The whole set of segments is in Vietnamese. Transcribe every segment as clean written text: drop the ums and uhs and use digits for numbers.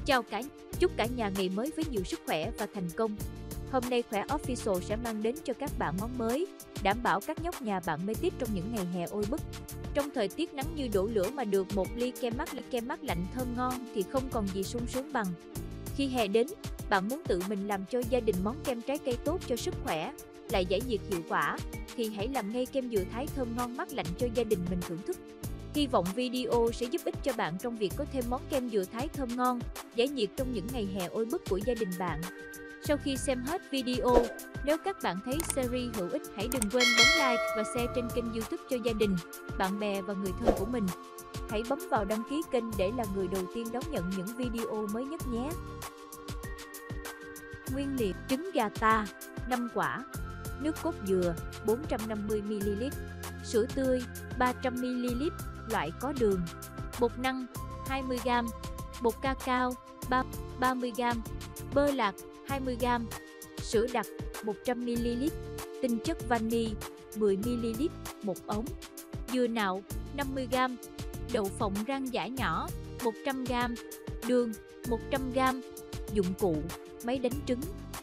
Chào chúc cả nhà ngày mới với nhiều sức khỏe và thành công. Hôm nay Khỏe Official sẽ mang đến cho các bạn món mới, đảm bảo các nhóc nhà bạn mê tít trong những ngày hè oi bức. Trong thời tiết nắng như đổ lửa mà được một ly kem mát lạnh thơm ngon thì không còn gì sung sướng bằng. Khi hè đến, bạn muốn tự mình làm cho gia đình món kem trái cây tốt cho sức khỏe, lại giải nhiệt hiệu quả, thì hãy làm ngay kem dừa Thái thơm ngon mát lạnh cho gia đình mình thưởng thức. Hy vọng video sẽ giúp ích cho bạn trong việc có thêm món kem dừa Thái thơm ngon, giải nhiệt trong những ngày hè oi bức của gia đình bạn. Sau khi xem hết video, nếu các bạn thấy series hữu ích, hãy đừng quên bấm like và share trên kênh YouTube cho gia đình, bạn bè và người thân của mình. Hãy bấm vào đăng ký kênh để là người đầu tiên đón nhận những video mới nhất nhé. Nguyên liệu: trứng gà ta 5 quả, nước cốt dừa 450ml, sữa tươi 300ml loại có đường, bột năng 20g, bột cacao 30g, bơ lạc 20g, sữa đặc 100ml, tinh chất vani 10ml, 1 ống, dừa nạo 50g, đậu phộng rang giã nhỏ 100g, đường 100g. Dụng cụ: máy đánh trứng.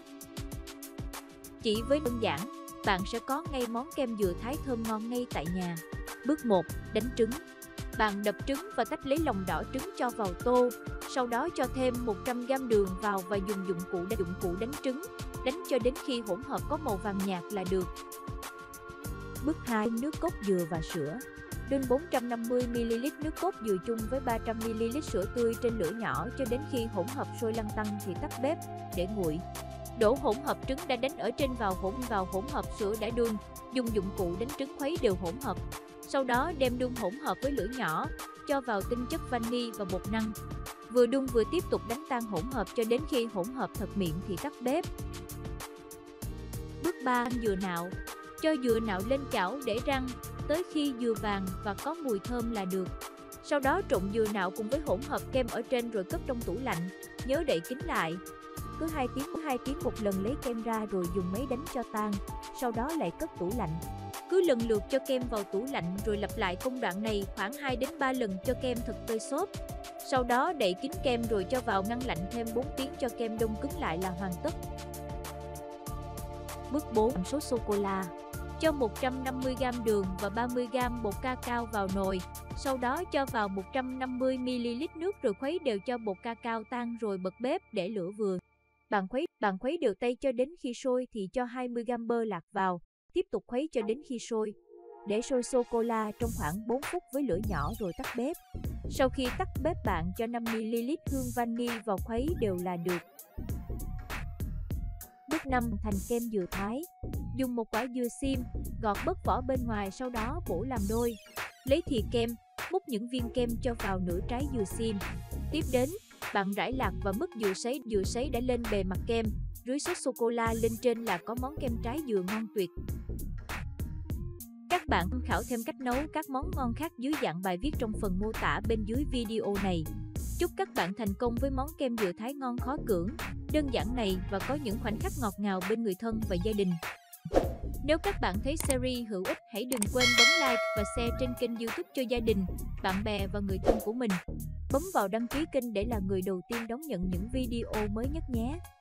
Chỉ với đơn giản, bạn sẽ có ngay món kem dừa Thái thơm ngon ngay tại nhà. Bước 1. Đánh trứng. Bạn đập trứng và tách lấy lòng đỏ trứng cho vào tô, sau đó cho thêm 100g đường vào và dùng dụng cụ đánh trứng, đánh cho đến khi hỗn hợp có màu vàng nhạt là được. Bước 2. Nước cốt dừa và sữa. Đun 450ml nước cốt dừa chung với 300ml sữa tươi trên lửa nhỏ cho đến khi hỗn hợp sôi lăn tăn thì tắt bếp, để nguội. Đổ hỗn hợp trứng đã đánh ở trên vào hỗn hợp sữa đã đun, dùng dụng cụ đánh trứng khuấy đều hỗn hợp. Sau đó đem đun hỗn hợp với lửa nhỏ, cho vào tinh chất vani và bột năng. Vừa đun vừa tiếp tục đánh tan hỗn hợp cho đến khi hỗn hợp thật mịn thì tắt bếp. Bước 3. Dừa nạo. Cho dừa nạo lên chảo để rang tới khi dừa vàng và có mùi thơm là được. Sau đó trộn dừa nạo cùng với hỗn hợp kem ở trên rồi cất trong tủ lạnh, nhớ đậy kín lại. Cứ 2 tiếng một lần lấy kem ra rồi dùng máy đánh cho tan, sau đó lại cất tủ lạnh. Cứ lần lượt cho kem vào tủ lạnh rồi lặp lại công đoạn này khoảng 2 đến 3 lần cho kem thật tơi xốp. Sau đó đậy kín kem rồi cho vào ngăn lạnh thêm 4 tiếng cho kem đông cứng lại là hoàn tất. Bước 4. Làm sốt sô-cô-la. Cho 150g đường và 30g bột cacao vào nồi, sau đó cho vào 150ml nước rồi khuấy đều cho bột cacao tan rồi bật bếp để lửa vừa. Bạn khuấy đều tay cho đến khi sôi thì cho 20g bơ lạc vào, tiếp tục khuấy cho đến khi sôi. Để sôi sô-cô-la trong khoảng 4 phút với lửa nhỏ rồi tắt bếp. Sau khi tắt bếp bạn cho 5ml hương vani vào khuấy đều là được. Bước 5. Thành kem dừa Thái. Dùng một quả dừa xiêm, gọt bớt vỏ bên ngoài sau đó bổ làm đôi. Lấy thìa kem, múc những viên kem cho vào nửa trái dừa xiêm. Tiếp đến, bạn rải lạc và mứt dừa sấy đã lên bề mặt kem, rưới sốt sô-cô-la lên trên là có món kem trái dừa ngon tuyệt. Các bạn tham khảo thêm cách nấu các món ngon khác dưới dạng bài viết trong phần mô tả bên dưới video này. Chúc các bạn thành công với món kem dừa Thái ngon khó cưỡng, đơn giản này và có những khoảnh khắc ngọt ngào bên người thân và gia đình. Nếu các bạn thấy series hữu ích, hãy đừng quên bấm like và share trên kênh YouTube cho gia đình, bạn bè và người thân của mình. Bấm vào đăng ký kênh để là người đầu tiên đón nhận những video mới nhất nhé.